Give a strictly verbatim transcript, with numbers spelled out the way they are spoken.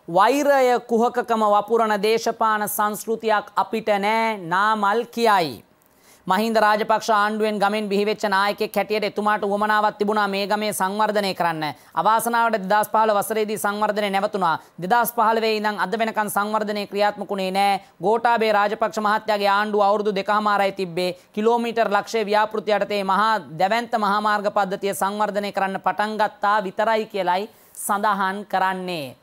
වෛරය කුහකකම වපුරන දේශපාලන සංස්කෘතියක් අපිට නෑ නාමල් කියයි. මහින්ද රාජපක්ෂ ආණ්ඩුවෙන් ගමෙන් බිහිවෙච්ච නායකයෙක් හැටියට එතුමාට උවමනාවක් තිබුණා මේ ගමේ සංවර්ධනය කරන්න. අවාසනාවට දෙදාස් පහළොව වසරේදී සංවර්ධනය නැවතුණා. දෙදාස් පහළොව ඉඳන් අද වෙනකන් සංවර්ධනය ක්‍රියාත්මක වුණේ නැහැ. ගෝඨාභය රාජපක්ෂ මහත්තයාගේ ආණ්ඩුව අවුරුදු දෙකමාරයි තිබ්බේ. කිලෝමීටර් ලක්ෂය ව්‍යාපෘති යටතේ මහා දැවැන්ත මහා මාර්ග පද්ධතිය සංවර්ධනය කරන්න පටන් ගත්තා විතරයි කියලයි සඳහන් කරන්නේ.